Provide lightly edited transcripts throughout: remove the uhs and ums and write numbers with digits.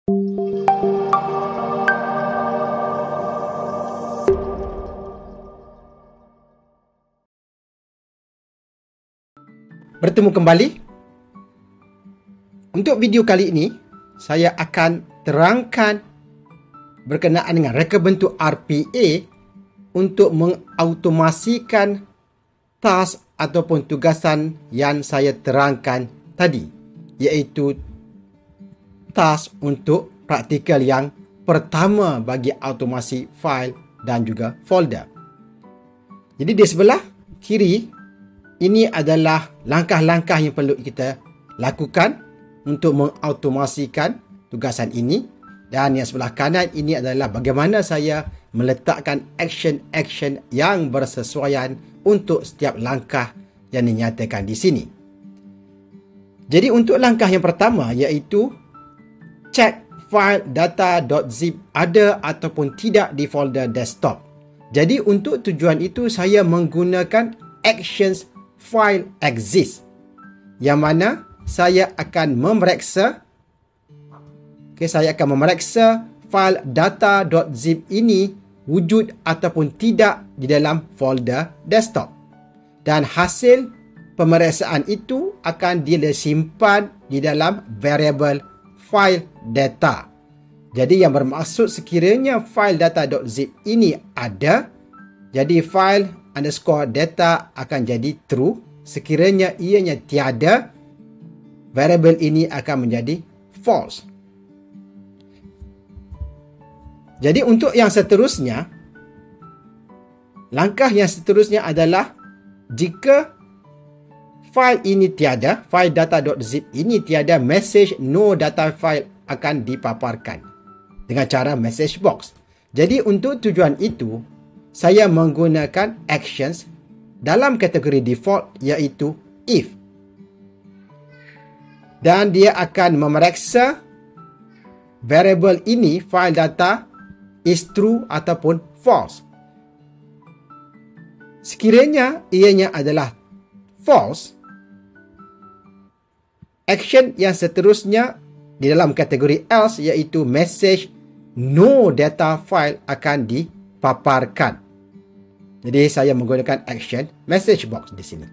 Bertemu kembali. Untuk video kali ini, saya akan terangkan berkenaan dengan reka bentuk RPA untuk mengautomasikan task ataupun tugasan yang saya terangkan tadi, iaitu task untuk praktikal yang pertama bagi automasi fail dan juga folder. Jadi di sebelah kiri, ini adalah langkah-langkah yang perlu kita lakukan untuk mengautomasikan tugasan ini. Dan yang sebelah kanan ini adalah bagaimana saya meletakkan action-action yang bersesuaian untuk setiap langkah yang dinyatakan di sini. Jadi untuk langkah yang pertama, iaitu cek file data.zip ada ataupun tidak di folder desktop. Jadi untuk tujuan itu saya menggunakan actions file exist, yang mana saya akan memeriksa file data.zip ini wujud ataupun tidak di dalam folder desktop. Dan hasil pemeriksaan itu akan disimpan di dalam variable file data. Jadi yang bermaksud sekiranya file data.zip ini ada, jadi file underscore data akan jadi true. Sekiranya ianya tiada, variable ini akan menjadi false. Jadi untuk yang seterusnya, langkah yang seterusnya adalah jika file ini tiada, file data.zip ini tiada, message no data file akan dipaparkan dengan cara message box. Jadi untuk tujuan itu, saya menggunakan actions dalam kategori default, iaitu if. Dan dia akan memeriksa variable ini, file data, is true ataupun false. Sekiranya ianya adalah false, action yang seterusnya di dalam kategori else, iaitu message no data file akan dipaparkan. Jadi saya menggunakan action message box di sini.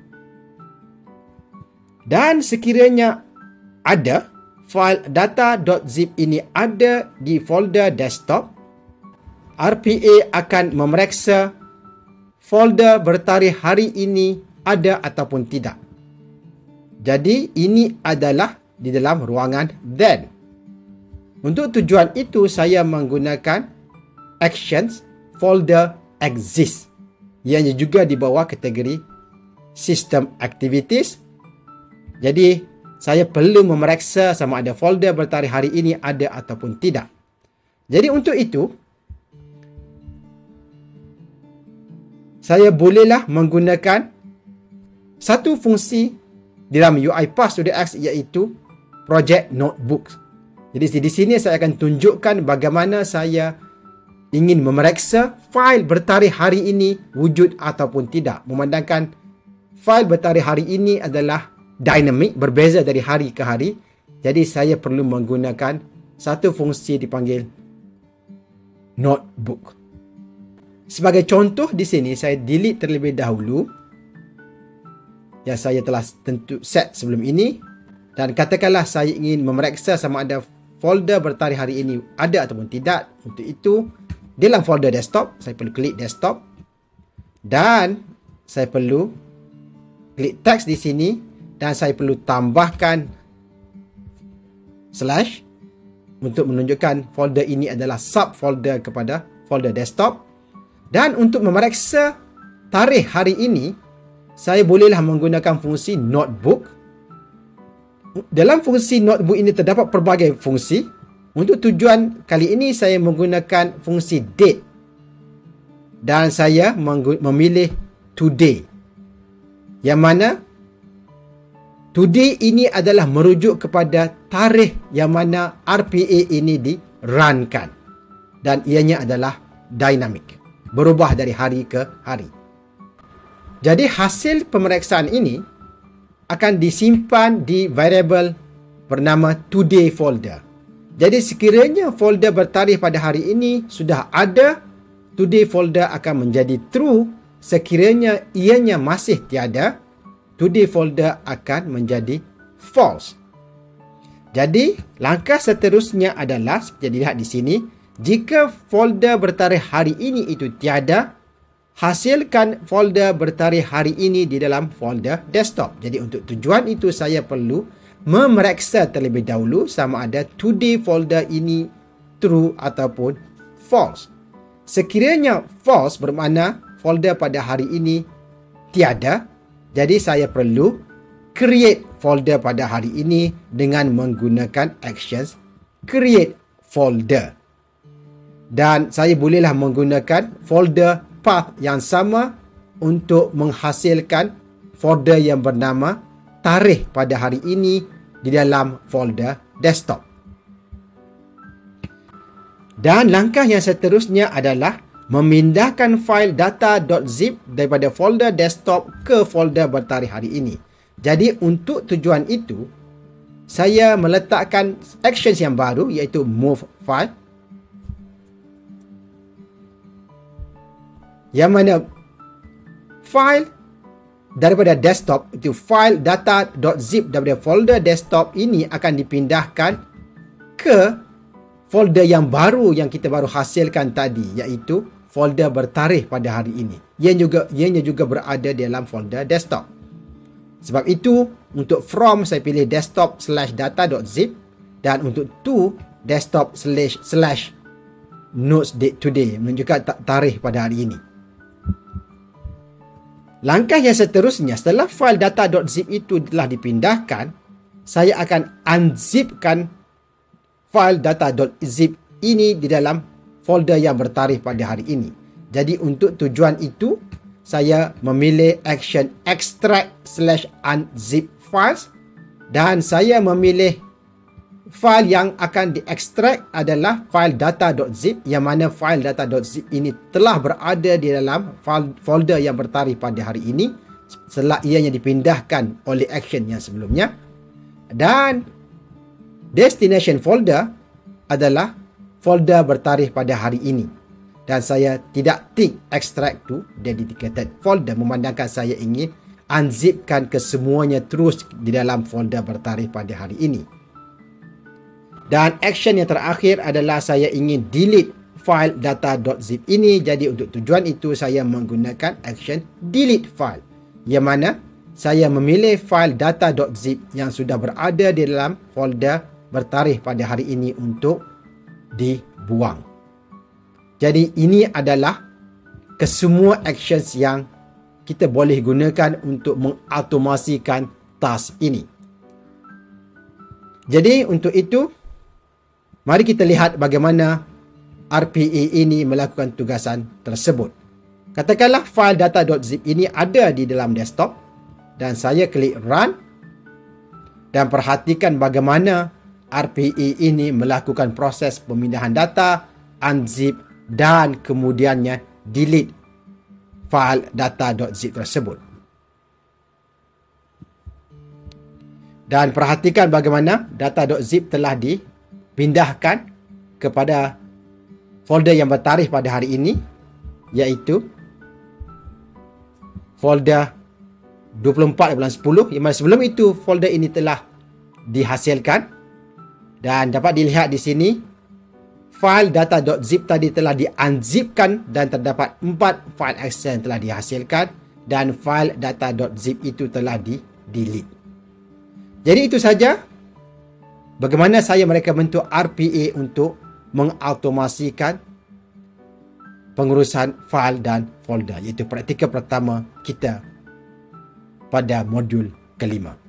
Dan sekiranya ada file data.zip ini ada di folder desktop, RPA akan memeriksa folder bertarikh hari ini ada ataupun tidak. Jadi ini adalah di dalam ruangan then. Untuk tujuan itu saya menggunakan actions folder exist, yang juga di bawah kategori system activities. Jadi saya perlu memeriksa sama ada folder bertarikh hari ini ada ataupun tidak. Jadi untuk itu, saya bolehlah menggunakan satu fungsi di dalam UiPath StudioX, iaitu project notebook. Jadi di sini saya akan tunjukkan bagaimana saya ingin memeriksa fail bertarikh hari ini wujud ataupun tidak. Memandangkan fail bertarikh hari ini adalah dynamic, berbeza dari hari ke hari. Jadi saya perlu menggunakan satu fungsi dipanggil notebook. Sebagai contoh di sini, saya delete terlebih dahulu yang saya telah set sebelum ini. Dan katakanlah saya ingin memeriksa sama ada folder bertarikh hari ini ada ataupun tidak. Untuk itu, dalam folder desktop, saya perlu klik desktop. Dan saya perlu klik text di sini. Dan saya perlu tambahkan slash untuk menunjukkan folder ini adalah subfolder kepada folder desktop. Dan untuk memeriksa tarikh hari ini, saya bolehlah menggunakan fungsi notebook. Dalam fungsi notebook ini terdapat pelbagai fungsi. Untuk tujuan kali ini saya menggunakan fungsi date. Dan saya memilih today. Yang mana today ini adalah merujuk kepada tarikh yang mana RPA ini dirunkan. Dan ianya adalah dynamic, berubah dari hari ke hari. Jadi hasil pemeriksaan ini akan disimpan di variable bernama today folder. Jadi sekiranya folder bertarikh pada hari ini sudah ada, today folder akan menjadi true. Sekiranya ianya masih tiada, today folder akan menjadi false. Jadi langkah seterusnya adalah seperti yang dilihat di sini. Jika folder bertarikh hari ini itu tiada, hasilkan folder bertarikh hari ini di dalam folder desktop. Jadi untuk tujuan itu saya perlu memeriksa terlebih dahulu sama ada today folder ini true ataupun false. Sekiranya false bermakna folder pada hari ini tiada, jadi saya perlu create folder pada hari ini dengan menggunakan actions create folder. Dan saya bolehlah menggunakan folder path yang sama untuk menghasilkan folder yang bernama tarikh pada hari ini di dalam folder desktop. Dan langkah yang seterusnya adalah memindahkan fail data.zip daripada folder desktop ke folder bertarikh hari ini. Jadi untuk tujuan itu, saya meletakkan actions yang baru iaitu move file, yang mana file daripada desktop itu file data.zip daripada folder desktop ini akan dipindahkan ke folder yang baru yang kita baru hasilkan tadi, iaitu folder bertarikh pada hari ini. Ianya juga berada dalam folder desktop. Sebab itu untuk from saya pilih desktop/data.zip dan untuk to desktop/notes date today, menunjukkan tarikh pada hari ini. Langkah yang seterusnya, setelah file data.zip itu telah dipindahkan, saya akan unzipkan file data.zip ini di dalam folder yang bertarikh pada hari ini. Jadi untuk tujuan itu, saya memilih action extract/unzip files dan saya memilih file yang akan diekstrak adalah file data.zip, yang mana file data.zip ini telah berada di dalam folder yang bertarikh pada hari ini setelah ianya dipindahkan oleh action yang sebelumnya. Dan destination folder adalah folder bertarikh pada hari ini. Dan saya tidak tick extract to dedicated folder, memandangkan saya ingin unzipkan kesemuanya terus di dalam folder bertarikh pada hari ini. Dan action yang terakhir adalah saya ingin delete file data.zip ini. Jadi untuk tujuan itu saya menggunakan action delete file, yang mana saya memilih file data.zip yang sudah berada di dalam folder bertarikh pada hari ini untuk dibuang. Jadi ini adalah kesemua actions yang kita boleh gunakan untuk mengautomasikan task ini. Jadi untuk itu, mari kita lihat bagaimana RPA ini melakukan tugasan tersebut. Katakanlah file data.zip ini ada di dalam desktop dan saya klik run dan perhatikan bagaimana RPA ini melakukan proses pemindahan data, unzip dan kemudiannya delete file data.zip tersebut. Dan perhatikan bagaimana data.zip telah dipindahkan kepada folder yang bertarikh pada hari ini, iaitu folder 24 bulan 10, yang mana sebelum itu folder ini telah dihasilkan. Dan dapat dilihat di sini file data.zip tadi telah di-unzipkan dan terdapat 4 file action yang telah dihasilkan dan file data.zip itu telah di-delete. Jadi itu saja bagaimana saya mereka bentuk RPA untuk mengautomasikan pengurusan file dan folder, iaitu praktikal pertama kita pada modul kelima.